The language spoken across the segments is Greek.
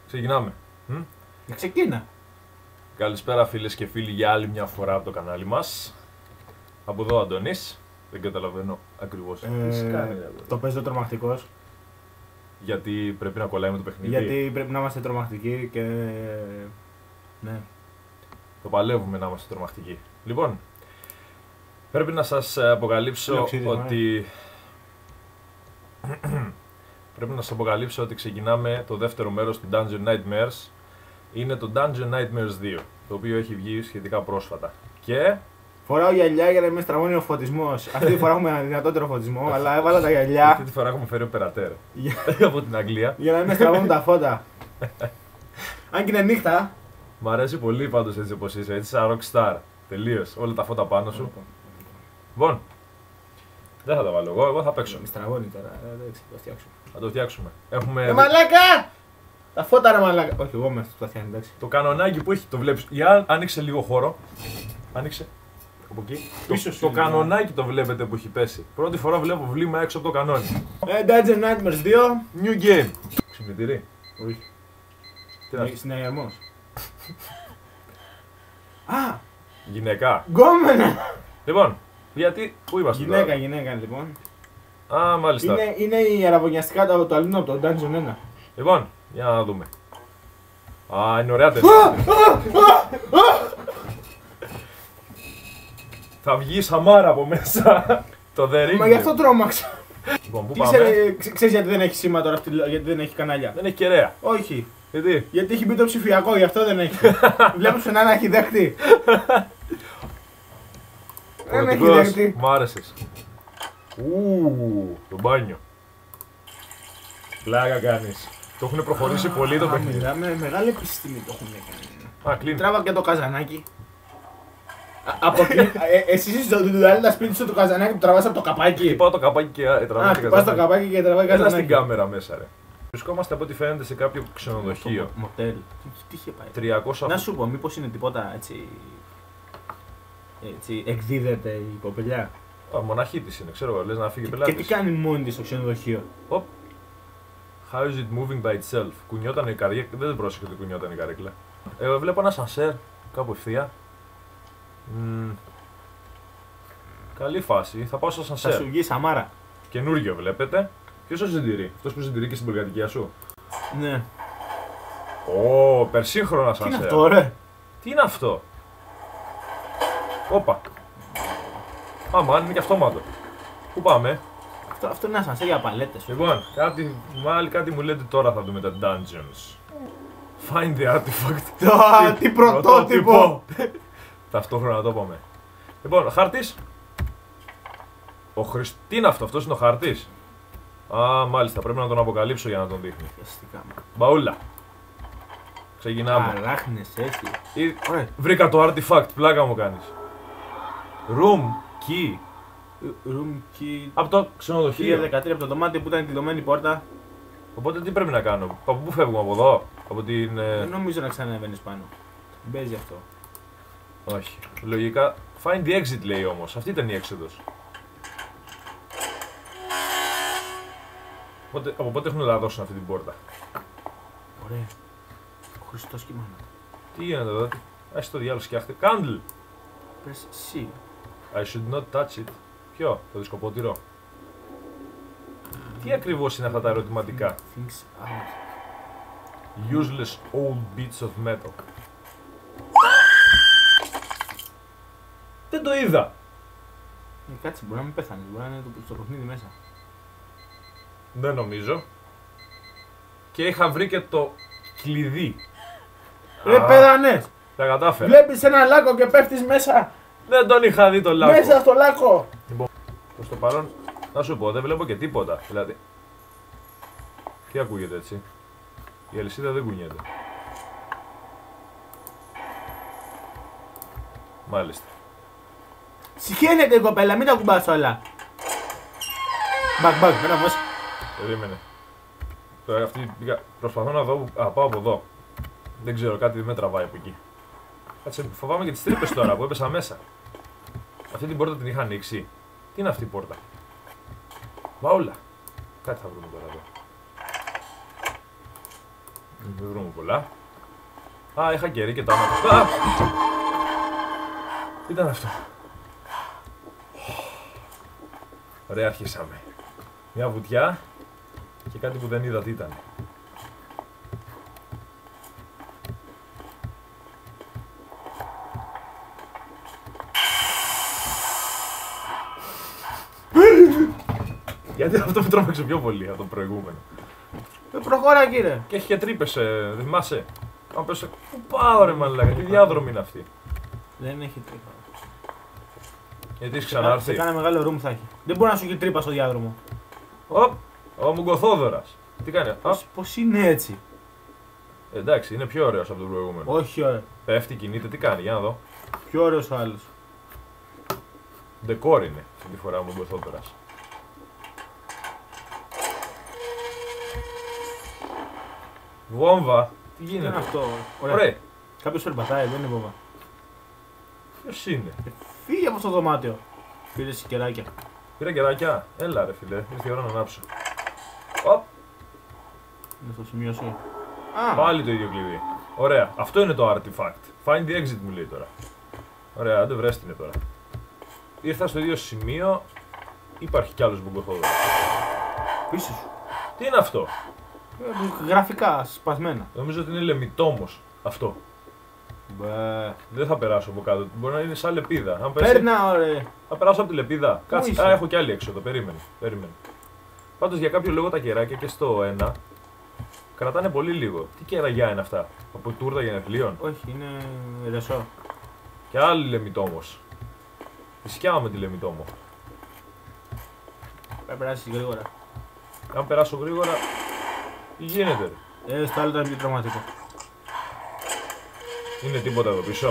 Ξεκινάμε. Ξεκίνα. Καλησπέρα φίλες και φίλοι για άλλη μια φορά από το κανάλι μας. Από εδώ ο Αντώνης. Δεν καταλαβαίνω ακριβώς τι κάνει. Το παίζω τρομακτικός. Γιατί πρέπει να κολλάει με το παιχνίδι. Γιατί πρέπει να είμαστε τρομακτικοί και... ναι. Το παλεύουμε να είμαστε τρομακτικοί. Λοιπόν, πρέπει να σας αποκαλύψω ότι... πρέπει να σας αποκαλύψω ότι ξεκινάμε το δεύτερο μέρος του Dungeon Nightmares. Είναι το Dungeon Nightmares 2, το οποίο έχει βγει σχετικά πρόσφατα. Και... φοράω γυαλιά για να μην στραβώνει ο φωτισμός. Αυτή τη φορά έχουμε ένα δυνατότερο φωτισμό, αλλά έβαλα τα γυαλιά. Αυτή τη φορά έχουμε φέρει οπερατέρ από την Αγγλία. Για να μην στραβώνουν τα φώτα. Αν και είναι νύχτα. Μ' αρέσει πολύ πάντως έτσι όπως είσαι, έτσι σαν rockstar. Τελείως, όλα τα φώτα πάνω σου. Λοιπόν, δεν θα τα βάλω εγώ θα παίξω. Μη στραβώνει τώρα, εντάξει, θα το φτιάξουμε. Θα το φτιάξουμε. Έχουμε μαλάκα! Τα φώτα ρε μαλάκα. Όχι, εγώ μέσα στο φτιάχνει, εντάξει. το κανονάκι που έχει, το βλέπεις. Για άνοιξε λίγο χώρο. Άνοιξε. Από εκεί. Το κανονάκι το βλέπετε που έχει πέσει. Πρώτη φορά βλέπω βλήμα έξω από το κανόνι. Dungeon Nightmares 2. New game. Ξυπνητήρι. Όχι. Τι να σου. Συναγερμός. Α! Γυναικά. Γκόμενα! Λοιπόν, γιατί, πού είμαστε τώρα? Γυναίκα λοιπόν. Α, μάλιστα. Είναι η αραβωνιαστικά του αλλού από το Dungeon 1. Λοιπόν, για να δούμε. Α, είναι ωραία ταινία. Θα βγει η Σαμάρα από μέσα. Το The Ring. Μα γι' αυτό τρόμαξα. Λοιπόν, πού πάμε? Ξέρεις γιατί δεν έχει σήμα τώρα αυτή, γιατί δεν έχει κανάλια. Δεν έχει κεραία. Όχι. Γιατί έχει μπει το ψηφιακό, γι' αυτό δεν έχει. Βλέπεις ένα να έχει δέχτη. Δεν έχει δέχτη. Μ' άρεσες. Το μπάνιο. Πλάκα κάνεις. Το έχουν προχωρήσει πολύ το παιχνίδι. Μιλάμε, μεγάλη επιστήμη το έχουν κάνει. Α, κλείνει. Τράβα και το καζανάκι. Από εκεί, εσύ είσαι στο σπίτι σου το καζανάκι που τραβάς από το καπάκι. Πάω το καπάκι και τραβάει το καζανάκι. Το καπάκι και τραβάει καζανάκι. καζανάκι. Στην κάμερα μέσα ρε. Βρισκόμαστε από ό,τι φαίνεται σε κάποιο ξενοδοχείο. Μοτέλ. Τι είχε πάει. 300... Να σου πω, μήπως είναι τίποτα έτσι εκδίδεται η κοπελιά. Μοναχή της είναι, ξέρω εγώ, λες να φύγει πελάτης. Και τι κάνει μόνη της στο ξενοδοχείο. How is it moving by itself? Κουνιόταν η καρέκλα, δεν πρόσεχε ότι κουνιόταν η καρέκλα. Βλέπω ένα σανσέρ κάπου ευθεία. Καλή φάση, θα πάω στο σανσέρ. Θα σου βγει Σαμάρα. Καινούργιο βλέπετε. Ποιος το συντηρεί, αυτός που συντηρεί και στην πολυκατοικία σου? Ναι. Περσύγχρονα σανσέρ. Τι είναι αυτό ρε? Τι είναι αυτό? Όπα. Άμα, είναι και αυτόματο. Πού πάμε? Αυτό είναι ένα σανσέρ για παλέτες. Λοιπόν, κάτι μου λέτε τώρα θα δούμε τα dungeons. Find the artifact. Τι πρωτότυπο! Ταυτόχρονα το είπαμε. Λοιπόν, χάρτης. Τι είναι αυτό, αυτός είναι ο χάρτης. Α, μάλιστα, πρέπει να τον αποκαλύψω για να τον δείχνει. Μπαούλα. Ξεκινάμε. Αράχνες έχει. Βρήκα το artifact, πλάκα μου κάνεις. Room key. Room key. Από το ξενοδοχείο. 13 από το δωμάτιο που ήταν κλειδωμένη η πόρτα. Οπότε τι πρέπει να κάνω, από πού φεύγουμε, από εδώ? Από την... Δεν νομίζω να ξανανεβαίνεις πάνω. Μπέζει αυτό. Όχι. Λογικά. Find the exit λέει όμως. Αυτή ήταν η έξοδος. Από πότε έχουν λαδώσει αυτή την πόρτα? Ωραία. Ο Χριστός και η μάνα. Τι γίνεται εδώ? Ας το διάλογο σκιάχτε. Candle! Πες C. I should not touch it. Ποιο? Το δισκοπότηρο. Τι ακριβώς είναι αυτά τα ερωτηματικά? Things out. Useless old bits of metal. Δεν το είδα! Κάτσε, μπορεί να μην πέθανε, μπορεί να είναι στο παιχνίδι μέσα. Δεν νομίζω. Και είχα βρει και το κλειδί. Ρε πέθανες! Τα κατάφερα. Βλέπεις ένα λάκκο και πέφτεις μέσα! Δεν τον είχα δει το λάκκο. Μέσα στο λάκκο! Λοιπόν, προς το παρόν, να σου πω, δεν βλέπω και τίποτα. Δηλαδή, τι ακούγεται έτσι? Η αλυσίδα δεν κουνιέται. Μάλιστα. Συχαίνεται η κοπέλα, μην τα κουμπάς όλα. Μπακ, πέρα μέσα. Περίμενε. Τώρα αυτή προσπαθώ να δω, πάω από εδώ. Δεν ξέρω, κάτι με τραβάει από εκεί. Κάτσε, φοβάμαι και τις τρύπες τώρα που έπεσα μέσα. Αυτή την πόρτα την είχα ανοίξει. Τι είναι αυτή η πόρτα? Μπαούλα. Κάτι θα βρούμε τώρα εδώ. Δεν βρούμε πολλά. Α, είχα κερί και τα άματα. Τι ήταν αυτό? Ωραία, αρχίσαμε. Μια βουτιά και κάτι που δεν είδα τι ήταν. Γιατί αυτό που τρόμαξε πιο πολύ από το προηγούμενο. Προχώρα, κύριε. Και έχει και τρύπες, δεν θυμάσαι. Αν πες, πού πάω ρε μαλάκα, τι διάδρομη είναι αυτή. Δεν έχει τρύπα. Γιατί έχει ξανάρθει. Σε κάνα μεγάλο room θα έχει. Δεν μπορεί να σου έχει τρύπα στο διάδρομο. Οπ, ο Μουγκοθόδωρας. Τι κάνει, Πώς είναι έτσι? εντάξει, είναι πιο ωραίος από τον προηγούμενο. Όχι, ωραία. Πέφτει, κινείται, τι κάνει, για να δω. Πιο ωραίος ο άλλος. Ντεκόρ είναι αυτή τη φορά ο Μουγκοθόδωρας. Βόμβα, τι Τι γίνεται. είναι αυτό? Ωραία. Κάποιος περπατάει, δεν είναι βόμβα. Ποιος είναι. Φύγε από αυτό το δωμάτιο. Πήρε σικεράκια. Πήρα κεράκια. Έλα ρε φίλε, ήρθε η ώρα να ανάψω. Οπ, Είναι στο σημείο σου. πάλι το ίδιο κλειδί. Ωραία, αυτό είναι το artifact. Find the exit μου λέει τώρα. Ωραία, άντε βρες την τώρα. Ήρθα στο ίδιο σημείο. Υπάρχει κι άλλος Μουγκοθόδωρας. Πίσω σου. Τι είναι αυτό. Γραφικά, σπασμένα. Νομίζω ότι είναι λεμιτόμος αυτό. Μπε. Δεν θα περάσω από κάτω. Μπορεί να είναι σαν λεπίδα. Αν πέσει, Παίρνα, ωραία. θα περάσω από τη λεπίδα. Κάτσε. είσαι? Α, έχω κι άλλη έξοδο. Περίμενε. Πάντως για κάποιο λόγο τα κεράκια και στο ένα κρατάνε πολύ λίγο. Τι κεραγιά είναι αυτά. Από τούρτα γενεθλίων. Όχι, είναι ρεσό. Και άλλη λεμιτόμος. Φυσικά με τη λεμιτόμο. Πρέπει να περάσει γρήγορα. Αν περάσω γρήγορα, τι γίνεται. Στο άλλο ήταν πιο τραυματικό. Είναι τίποτα εδώ πίσω.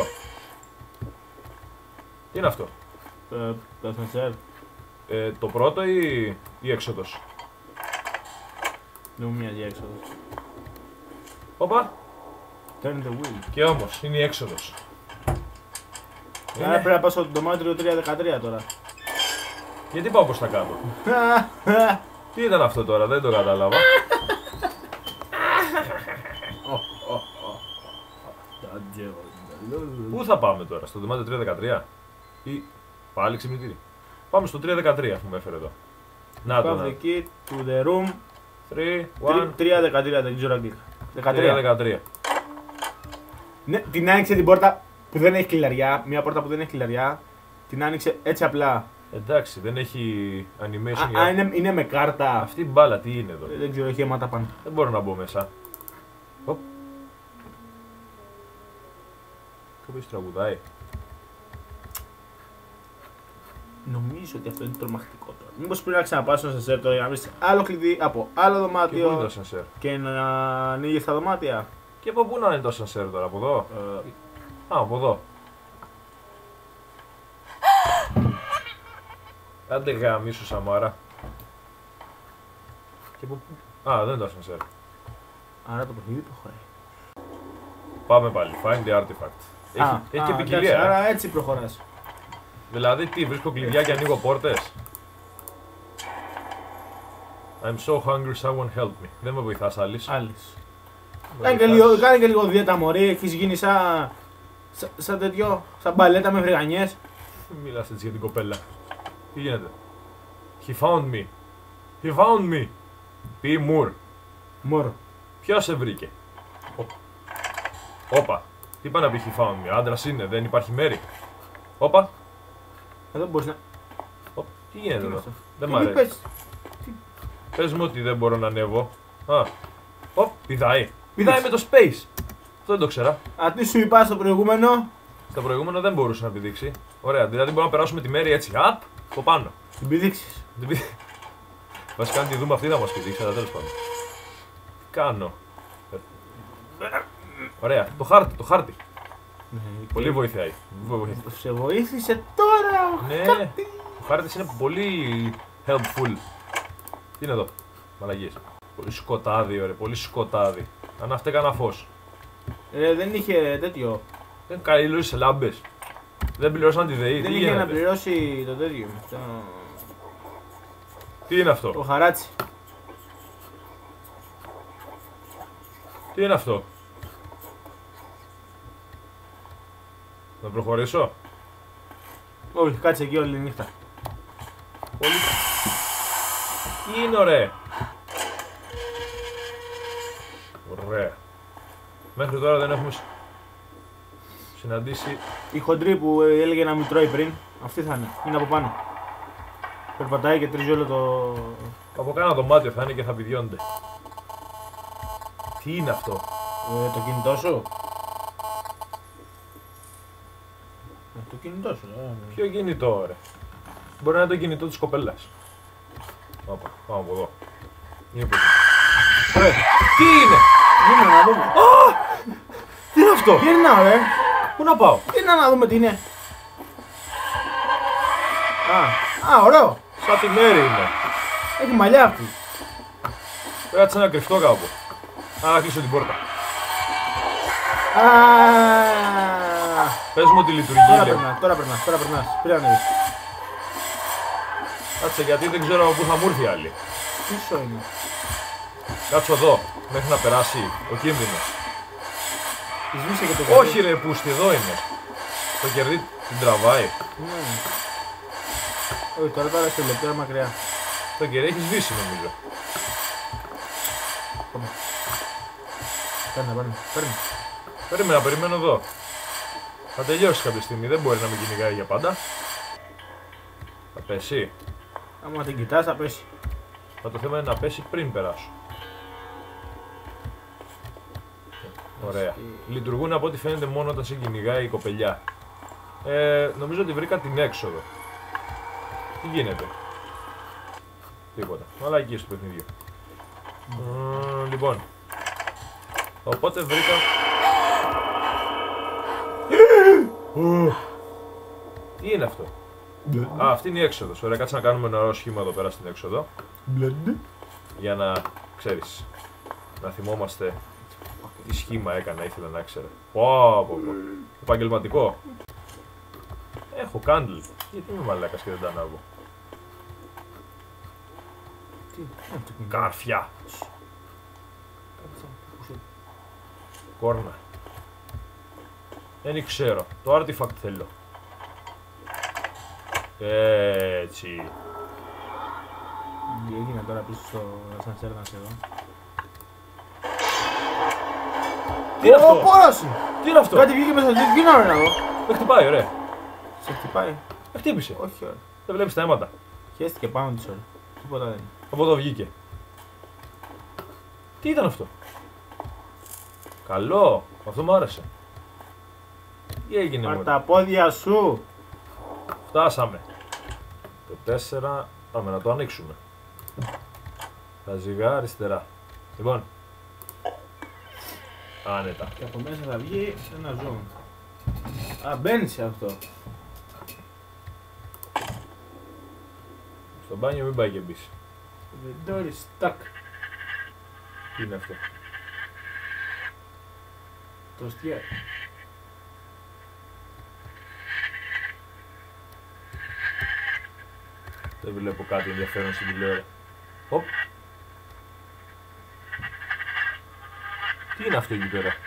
Τι είναι αυτό. Το ασανσέρ. Το πρώτο ή η έξοδος. Δεν μου μοιάζει η έξοδος. Όπα. Turn the wheel. Και όμως είναι η έξοδος. Άρα πρέπει να πάω στο δωμάτιο 313 τώρα. Γιατί πάω προς τα κάτω. Τι ήταν αυτό τώρα, δεν το κατάλαβα. Πού θα πάμε τώρα, στο δωμάτιο 313 ή πάλι ξυπνητήρι. Πάμε στο 313 που με έφερε εδώ. Να το Πάμε να. εκεί, to the room. 3, 1, 313, δεν ξέρω αγγλικά. 13. 13. Ναι, την άνοιξε την πόρτα που δεν έχει κλειδαριά. Μια πόρτα που δεν έχει κλειδαριά. Την άνοιξε έτσι απλά. Εντάξει, δεν έχει animation για... Είναι με κάρτα. Αυτή η μπάλα τι είναι εδώ. Δεν ξέρω, έχει αίματα πάνω. Δεν μπορώ να μπω μέσα. Οπ. Κάποιος τραγουδάει. Νομίζω ότι αυτό είναι τρομακτικό τώρα. Μήπως πρέπει να ξαναπάω στο ασανσέρ τώρα για να βρεις άλλο κλειδί από άλλο Και πού είναι το δωμάτιο ασανσέρ. και να ανοίγεις τα δωμάτια. Και από πού να είναι το ασανσέρ τώρα, από εδώ. Α, από εδώ. Άντε γαμίσου Σαμάρα. Και από πού... Α, δεν είναι το ασανσέρ. Άρα το παιχνίδι προχωράει. Πάμε πάλι. Find the artifact. Έχει και ποικιλία. εντάξει, άρα έτσι προχωράς. Δηλαδή τι, βρίσκω κλειδιά και ανοίγω πόρτες. I'm so hungry, someone help me. Δεν με βοηθάς άλλης. Άλλης. Με Κάνε και λίγο δίαιτα μωρή, έχεις γίνει σαν τέτοιο, σαν μπαλέτα με βρυγανιές. Μην μιλάς έτσι για την κοπέλα. Τι γίνεται. He found me. He found me. Πει Μουρ. Μόρο. Ποιος σε βρήκε. Όπα. Τι είπα να πει he found me. Άντρας είναι, δεν υπάρχει μέρη. Όπα. Εδώ μπορείς να... Τι γίνεται Τι είναι εδώ. αυτό? Δεν Τι μ' αρέσει. είπες? Πες μου ότι δεν μπορώ να ανέβω. Α. Οπ, πηδάει. Πηδάει με το space. Αυτό δεν το ξέρα. Α, τι σου είπα στο προηγούμενο. Στο προηγούμενο δεν μπορούσε να πηδήξει. Ωραία, δηλαδή μπορούμε να περάσουμε τη μέρη έτσι. Απ, από πάνω. Την πηδήξεις. Βασικά αν τη δούμε αυτή θα μας πηδήξει, αλλά τέλος πάντων. Τι κάνω. Ωραία, το χάρτη. Πολύ βοηθάει. Σε βοήθησε τώρα. Ναι, ο χάρτης είναι πολύ helpful. Τι είναι εδώ, μαλαγίες. Πολύ σκοτάδι, ωραία, πολύ σκοτάδι. Αν αυτό έκανα φως. Δεν είχε τέτοιο. Δεν καήλωσε σε λάμπες. Δεν πληρώσαν τη ΔΕΗ, Δεν τι είχε να γίνεται. πληρώσει το τέτοιο. Τι είναι αυτό. Το χαράτσι. Τι είναι αυτό? Να προχωρήσω? Όχι, κάτσε εκεί όλη νύχτα. Πολύ... Τι είναι ωραία. Ωραία. Μέχρι τώρα δεν έχουμε συναντήσει... Η χοντρή που έλεγε να μην τρώει πριν, αυτή θα είναι. Είναι από πάνω. Περπατάει και τρίζει όλο το... Από κάνα δωμάτιο θα είναι και θα πηδιώνται. Τι είναι αυτό? Το κινητό σου. Το κινητό σου, Ποιο κινητό, ρε? Μπορεί να είναι το κινητό της κοπέλας. Πάμε από εδώ. Είναι από εδώ. Τι είναι? Γύρνα να δούμε. Τι είναι αυτό? Γύρνα, ρε. Πού να πάω? Γύρνα να δούμε τι είναι. Ωραίο. Σαν τη μέρη είναι. Έχει μαλλιά αυτή. Κάτσε να κρυφτώ κάπου. Να κλείσω την πόρτα. Πες μου ότι λειτουργεί. Τώρα περνάς. Πήρε να Κάτσε, γιατί δεν ξέρω από πού θα μου έρθει η άλλη. πίσω είναι. Κάτσω εδώ, μέχρι να περάσει ο κίνδυνος. Σβήσε και το κερδί. Όχι ρε πούστη, εδώ είναι. Το κερδί την τραβάει. Ναι. Όχι, τώρα είστε λεπτό μακριά. Το κερδί έχει σβήσει νομίζω. Παίρνει. Περίμενα, περιμένω εδώ. Θα τελειώσει κάποια στιγμή, δεν μπορεί να με κυνηγάει για πάντα. Θα πέσει. Άμα την κοιτάς θα πέσει. Μα το θέμα είναι να πέσει πριν περάσω. Ωραία. Λειτουργούν από ό,τι φαίνεται μόνο όταν σε κυνηγάει η κοπελιά. Νομίζω ότι βρήκα την έξοδο. Τι γίνεται? Τίποτα. Μαλακίες του παιχνιδιού. Λοιπόν. Οπότε βρήκα... Τι είναι αυτό? Αυτή είναι η έξοδος. Ωραία, κάτσε να κάνουμε ένα ωραίο σχήμα εδώ πέρα στην έξοδο. Για να ξέρεις. Να θυμόμαστε τι σχήμα έκανα, ήθελα να ξέρω. Πω. Επαγγελματικό. Έχω κάντλ. Γιατί είμαι μαλάκας και δεν τα ανάβω? Καρφιά. Κόρνα. Δεν ξέρω. Το artifact θέλω. Έτσι. Έγινε τώρα πίσω στο ασανσέρ να σε δω. Τι είναι αυτό? Πόραση! Τι είναι αυτό? Κάτι βγήκε μέσα, τι γίνανε να δω. Με χτυπάει, ωραία. Σε χτυπάει. Με χτύπησε. Όχι, ωραία. Δεν βλέπεις τα αίματα. Χαίστηκε πάνω της ώρα. Τίποτα δεν είναι. Από εδώ βγήκε. Τι ήταν αυτό? Καλό. Αυτό μου άρεσε. Τι έγινε? Πάρ' τα πόδια σου. Φτάσαμε. Το 4. Πάμε να το ανοίξουμε. Τα ζυγά αριστερά. Λοιπόν. Άνετα. Και από μέσα θα βγει ένα ζώο. Μπαίνει σε αυτό. Στο μπάνιο μην πάει και μπεις. The door is stuck. Τι είναι αυτό? Το στιάρ. Δεν βλέπω κάτι ενδιαφέρον στην τηλεόραση. Οπ. Τι είναι αυτό εκεί πέρα?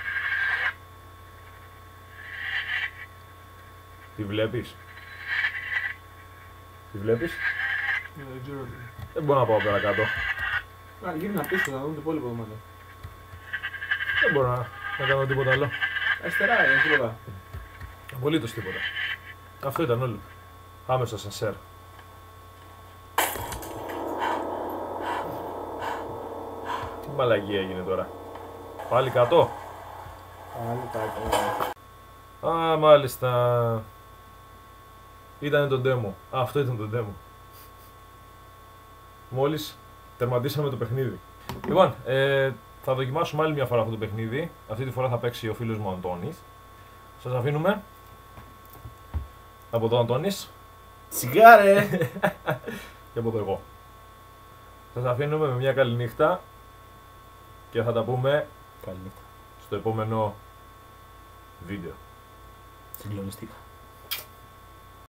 Τι βλέπεις? Τι βλέπεις? Δεν ξέρω. Δεν μπορώ να πάω πέρα κάτω. Γύρνα πίσω να δούμε το υπόλοιπο δωμάτιο. Δεν μπορώ να κάνω τίποτα άλλο. Αριστερά είναι τίποτα. Απολύτως τίποτα. Αυτό ήταν όλο. Πάμε στο ασανσέρ. Τι μαλαγία έγινε τώρα? Πάλι κάτω. Πάλι κάτω. Α, μάλιστα. Ήτανε το demo. Αυτό ήταν το demo. Μόλις τερματίσαμε το παιχνίδι. Λοιπόν, θα δοκιμάσουμε άλλη μια φορά αυτό το παιχνίδι. Αυτή τη φορά θα παίξει ο φίλος μου ο Αντώνης. Σας αφήνουμε. Από εδώ ο Αντώνης. Σιγάρε! Και από εδώ εγώ. Σας αφήνουμε με μια καλή νύχτα. Και θα τα πούμε Καλή νύχτα. στο επόμενο βίντεο. Συγκλονιστήκα.